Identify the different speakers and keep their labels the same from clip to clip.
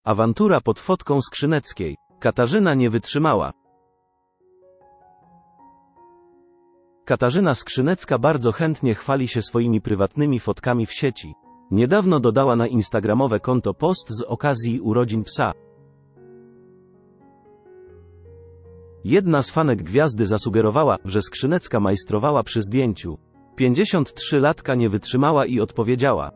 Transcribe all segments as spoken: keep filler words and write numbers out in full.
Speaker 1: Awantura pod fotką Skrzyneckiej. Katarzyna nie wytrzymała. Katarzyna Skrzynecka bardzo chętnie chwali się swoimi prywatnymi fotkami w sieci. Niedawno dodała na instagramowe konto post z okazji urodzin psa. Jedna z fanek gwiazdy zasugerowała, że Skrzynecka majstrowała przy zdjęciu. pięćdziesięciotrzylatka nie wytrzymała i odpowiedziała: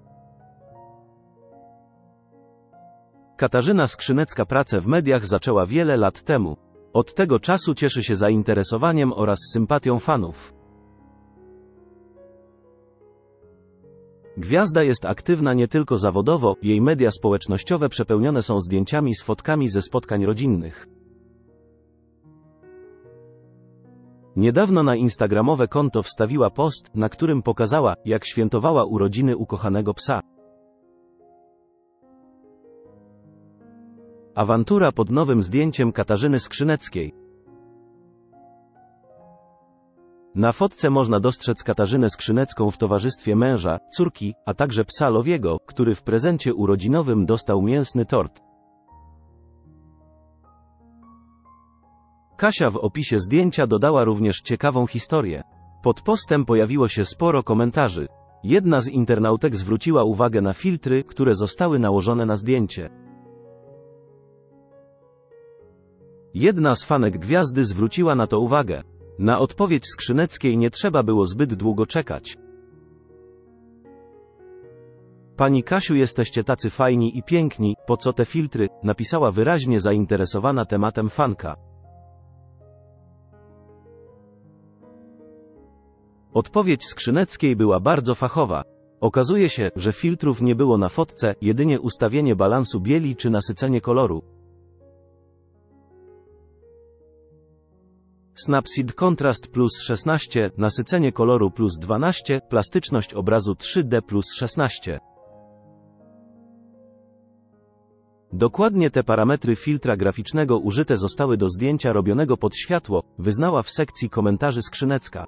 Speaker 1: Katarzyna Skrzynecka pracę w mediach zaczęła wiele lat temu. Od tego czasu cieszy się zainteresowaniem oraz sympatią fanów. Gwiazda jest aktywna nie tylko zawodowo, jej media społecznościowe przepełnione są zdjęciami z fotkami ze spotkań rodzinnych. Niedawno na instagramowe konto wstawiła post, na którym pokazała, jak świętowała urodziny ukochanego psa. Awantura pod nowym zdjęciem Katarzyny Skrzyneckiej. Na fotce można dostrzec Katarzynę Skrzynecką w towarzystwie męża, córki, a także psa Lowiego, który w prezencie urodzinowym dostał mięsny tort. Kasia w opisie zdjęcia dodała również ciekawą historię. Pod postem pojawiło się sporo komentarzy. Jedna z internautek zwróciła uwagę na filtry, które zostały nałożone na zdjęcie. Jedna z fanek gwiazdy zwróciła na to uwagę. Na odpowiedź Skrzyneckiej nie trzeba było zbyt długo czekać. Pani Kasiu, jesteście tacy fajni i piękni, po co te filtry? Napisała wyraźnie zainteresowana tematem fanka. Odpowiedź Skrzyneckiej była bardzo fachowa. Okazuje się, że filtrów nie było na fotce, jedynie ustawienie balansu bieli czy nasycenie koloru. Snapseed Contrast plus szesnaście, nasycenie koloru plus dwanaście, plastyczność obrazu trzy D plus szesnaście. Dokładnie te parametry filtra graficznego użyte zostały do zdjęcia robionego pod światło, wyznała w sekcji komentarzy Skrzynecka.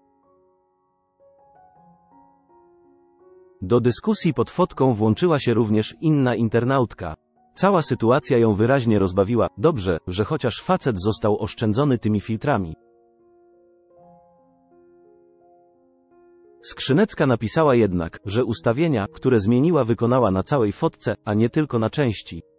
Speaker 1: Do dyskusji pod fotką włączyła się również inna internautka. Cała sytuacja ją wyraźnie rozbawiła. Dobrze, że chociaż facet został oszczędzony tymi filtrami. Skrzynecka napisała jednak, że ustawienia, które zmieniła, wykonała na całej fotce, a nie tylko na części.